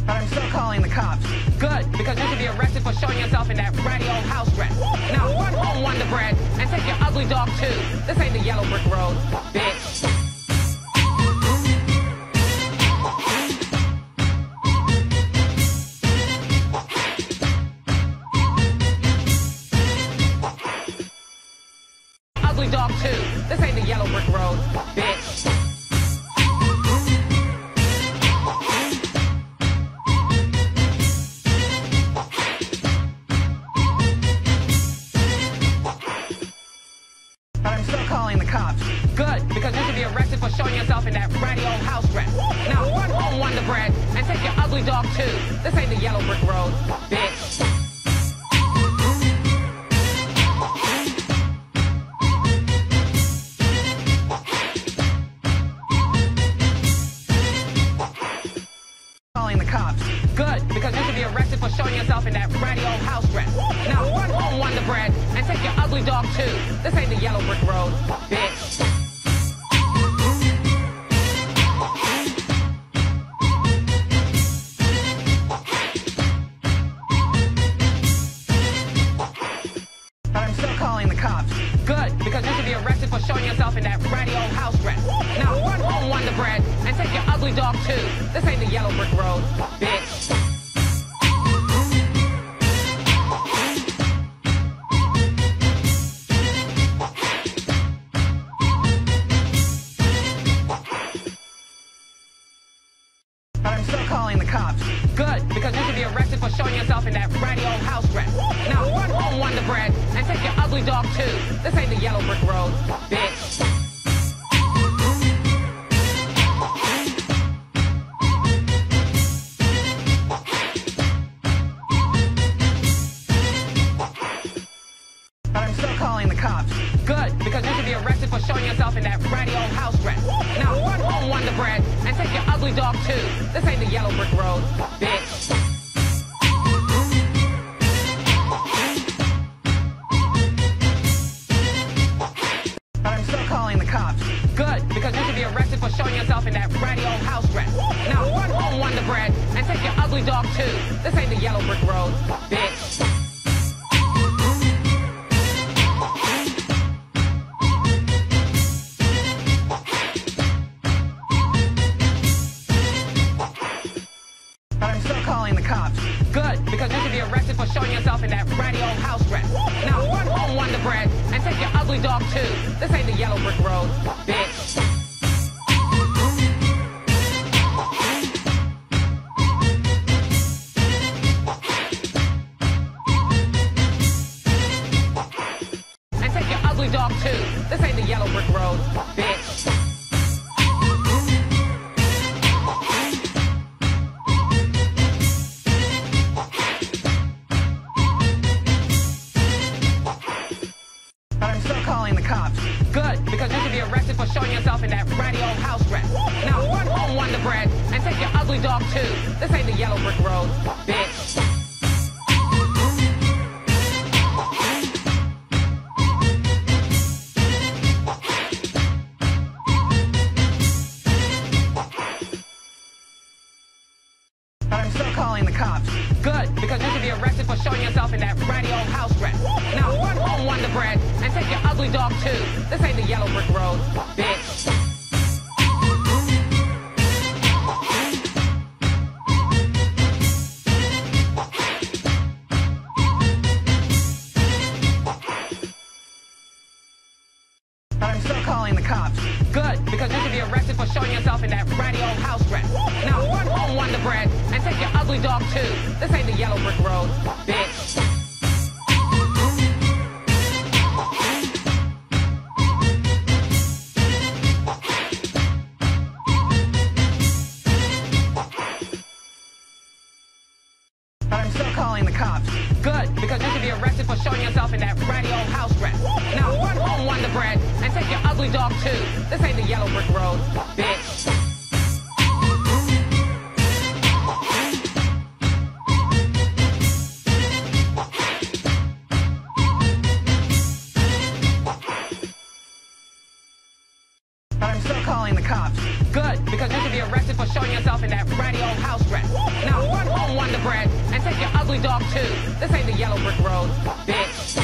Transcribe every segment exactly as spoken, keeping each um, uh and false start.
But I'm still calling the cops. Good, because you could be arrested for showing yourself in that ratty old house dress. Now run home, Wonder Bread, and take your ugly dog too. This ain't the yellow brick road, bitch. Ugly dog too. This ain't the yellow brick road, bitch. But I'm still calling the cops. Good, because you could be arrested for showing yourself in that ratty old house dress. Now run home, Wonder Bread, and take your ugly dog too. This ain't the yellow brick road, bitch. Calling the cops. Good, because you could be arrested for showing yourself in that ratty old house dress. Now run home, Wonder Bread, and take your ugly dog too. This ain't the yellow brick road, bitch. But I'm still calling the cops. Good, because you could be arrested for showing yourself in that ratty old house dress. Now run home, Wonder Bread, and take your ugly dog too. This ain't the yellow brick road, bitch. But I'm still calling the cops. Good, because you could be arrested for showing yourself in that ratty old house dress. Now run home, Wonder Bread, and take your ugly dog too. This ain't the yellow brick road, bitch. But I'm still calling the cops. Good, because you could be arrested for showing yourself in that ratty old house dress. Now run home, Wonder Bread, and take your ugly dog too. This ain't the yellow brick road, bitch. But I'm still calling the cops. Good, because you could be arrested for showing yourself in that ratty old house dress. Now run home, Wonder Bread, and take your ugly dog too. This ain't the yellow brick road, bitch. But I'm still calling the cops. Good, because you could be arrested for showing yourself in that ratty old house dress. Now run home, Wonder Bread, and take your ugly dog too. This ain't the yellow brick road, bitch. And take your ugly dog too. This ain't the yellow brick road, bitch. But I'm still calling the cops. Good, because you could be arrested for showing yourself in that ratty old house dress. Now run home, Wonder Bread, and take your ugly dog too. This ain't the yellow brick road, bitch. But I'm still calling the cops. Good, because you could be arrested for showing yourself in that ratty old house dress. Now run home, Wonder Bread, and take your ugly dog too. This ain't the yellow brick road, bitch. But I'm still calling the cops. Good, because you could be arrested for showing yourself in that ratty old house dress. Now run home, Wonder Bread, and take your ugly dog too. This ain't the yellow brick road, bitch. But I'm still calling the cops. Good, because you could be arrested for showing yourself in that ratty old house dress. Now run home, Wonder Bread, and take your ugly dog too. This ain't the yellow brick road, bitch. But I'm still calling the cops. Good, because you could be arrested for showing yourself in that ratty old house dress. Now run ugly dog too. This ain't the yellow brick road, bitch.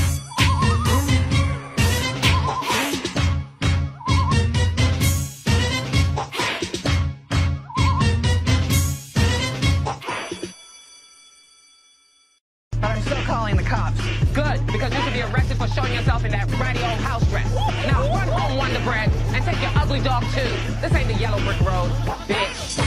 But I'm still calling the cops. Good, because you should be arrested for showing yourself in that ratty old house dress. Now run home, Wonder Bread, and take your ugly dog too. This ain't the yellow brick road, bitch.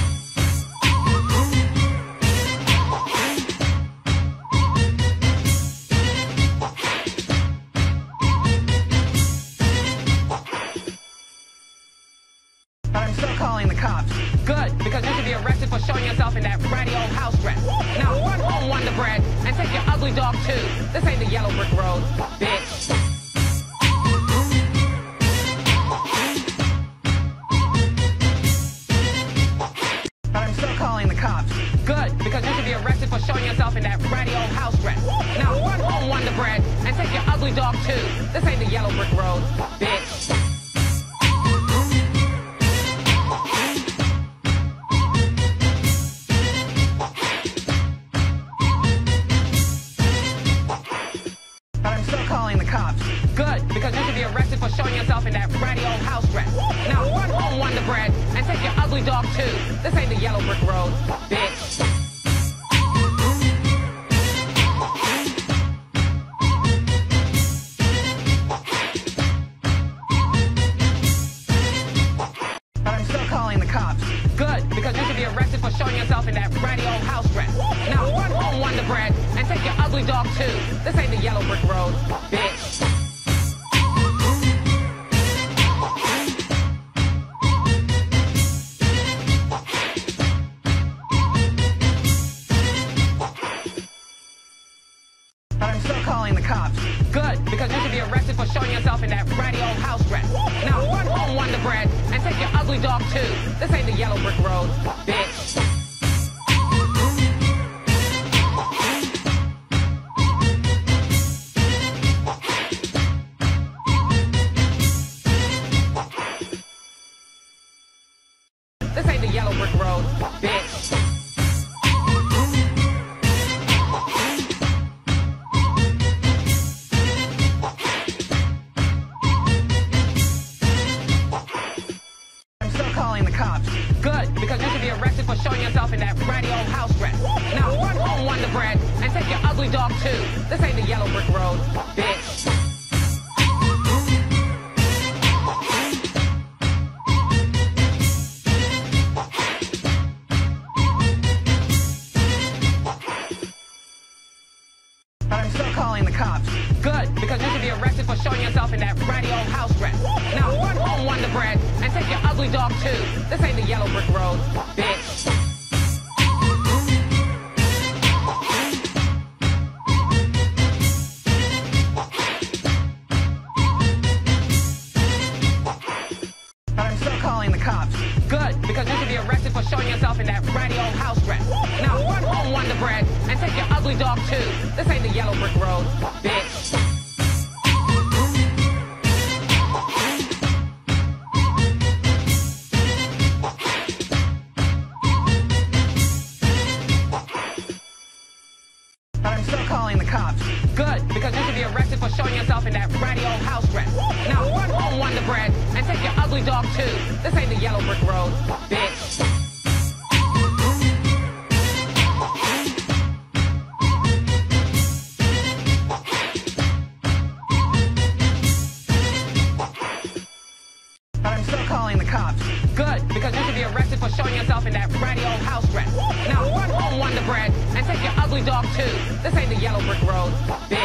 But I'm still calling the cops. Good, because you should be arrested for showing yourself in that ratty old house dress. Now run home, Wonder Bread, and take your ugly dog too. This ain't the yellow brick road, bitch. But I'm still calling the cops. Good, because you should be arrested for showing yourself in that ratty old house dress. Now run home, Wonder Bread, and take your ugly dog too. This ain't the yellow brick road, bitch. But I'm still calling the cops. Good, because you should be arrested for showing yourself in that ratty old house dress. Now run home, Wonder Bread, and take your ugly dog too. This ain't the yellow brick road, bitch. But I'm still calling the cops. Good, because you should be arrested for showing yourself in that ratty old house dress. Now run home, Wonder Bread, and take your ugly dog too. This ain't the yellow brick road, bitch. But I'm still calling the cops. Good, because you should be arrested for showing yourself in that ratty old house dress. Now run home, Wonder Bread, and take your ugly dog too. This ain't the yellow brick road, bitch. This ain't the yellow brick road, bitch. I'm still calling the cops. Good, because you should be arrested for showing yourself in that ratty old house dress. Now run home, Wonder Bread, and take your ugly dog too. This ain't the yellow brick road, bitch. But I'm still calling the cops. Good, because you should be arrested for showing yourself in that ratty old house dress. Now run home, Wonder Bread, and take your ugly dog too. This ain't the yellow brick road, bitch. But I'm still calling the cops. Good, because you should be arrested for showing yourself in that ratty old house dress. Now run home, Wonder Bread, and take your ugly dog too. This ain't the yellow brick road, bitch. But I'm still calling the cops. Good, because you should be arrested for showing yourself in that ratty old house dress. Now run home, Wonder Bread, and take your ugly dog too. This ain't the yellow brick road, bitch. But I'm still calling the cops. Good, because you should be arrested for showing yourself in that ratty old house dress. Now run home, Wonder Bread, and take your ugly dog too. This ain't the yellow brick road, bitch.